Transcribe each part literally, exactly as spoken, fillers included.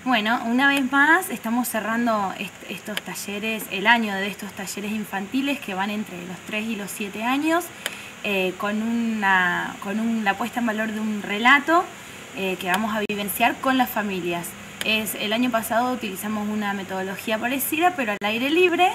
Bueno, una vez más estamos cerrando est estos talleres, el año de estos talleres infantiles que van entre los tres y los siete años, eh, con, una, con un, la puesta en valor de un relato eh, que vamos a vivenciar con las familias. Es, el año pasado utilizamos una metodología parecida, pero al aire libre.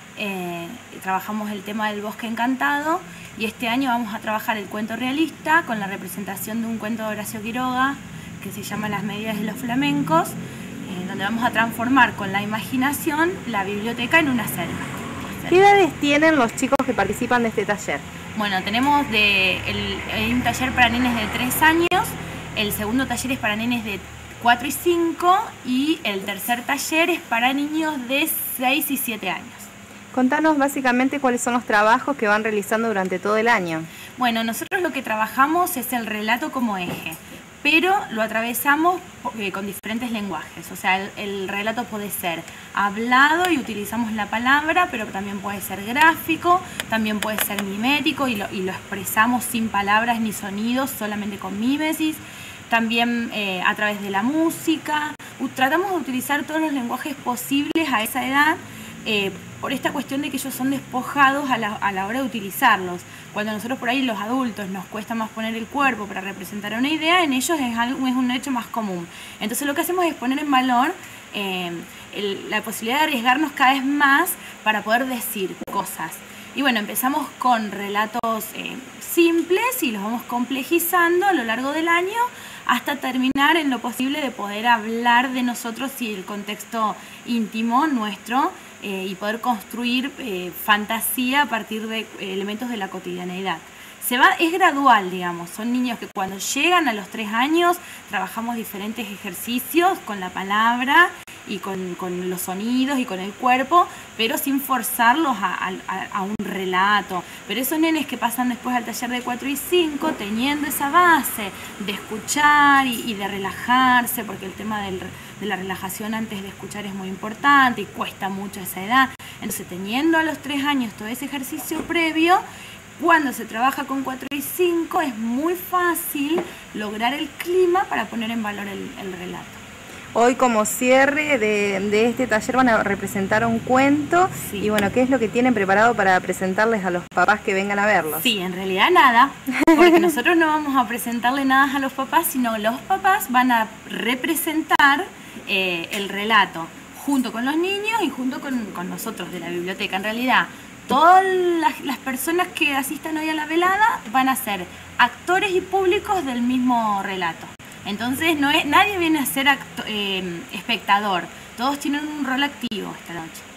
Eh, trabajamos el tema del bosque encantado y este año vamos a trabajar el cuento realista con la representación de un cuento de Horacio Quiroga que se llama Las medidas de los flamencos, eh, donde vamos a transformar con la imaginación la biblioteca en una selva. ¿Qué edades tienen los chicos que participan de este taller? Bueno, tenemos de, el, hay un taller para nenes de tres años, el segundo taller es para nenes de cuatro y cinco y el tercer taller es para niños de seis y siete años. Contanos básicamente cuáles son los trabajos que van realizando durante todo el año. Bueno, nosotros lo que trabajamos es el relato como eje, pero lo atravesamos con diferentes lenguajes. O sea, el, el relato puede ser hablado y utilizamos la palabra, pero también puede ser gráfico, también puede ser mimético y lo, y lo expresamos sin palabras ni sonidos, solamente con mímesis. También eh, a través de la música. Tratamos de utilizar todos los lenguajes posibles a esa edad, Eh, por esta cuestión de que ellos son despojados a la, a la hora de utilizarlos. Cuando nosotros por ahí los adultos nos cuesta más poner el cuerpo para representar una idea, en ellos es, algo, es un hecho más común. Entonces lo que hacemos es poner en valor eh, el, la posibilidad de arriesgarnos cada vez más para poder decir cosas. Y bueno, empezamos con relatos eh, simples y los vamos complejizando a lo largo del año hasta terminar en lo posible de poder hablar de nosotros y el contexto íntimo nuestro eh, y poder construir eh, fantasía a partir de eh, elementos de la cotidianeidad. Se va, es gradual, digamos, son niños que cuando llegan a los tres años trabajamos diferentes ejercicios con la palabra y con, con los sonidos y con el cuerpo, pero sin forzarlos a, a, a un relato. Pero esos nenes que pasan después al taller de cuatro y cinco, teniendo esa base de escuchar y, y de relajarse, porque el tema del, de la relajación antes de escuchar es muy importante y cuesta mucho a esa edad. Entonces, teniendo a los tres años todo ese ejercicio previo, cuando se trabaja con cuatro y cinco es muy fácil lograr el clima para poner en valor el, el relato. Hoy como cierre de, de este taller van a representar un cuento. Sí. Y bueno, ¿qué es lo que tienen preparado para presentarles a los papás que vengan a verlos? Sí, en realidad nada, porque nosotros no vamos a presentarle nada a los papás, sino los papás van a representar eh, el relato junto con los niños y junto con, con nosotros de la biblioteca. En realidad, todas las, las personas que asistan hoy a la velada van a ser actores y públicos del mismo relato. Entonces no es, nadie viene a ser acto, eh, espectador, todos tienen un rol activo esta noche.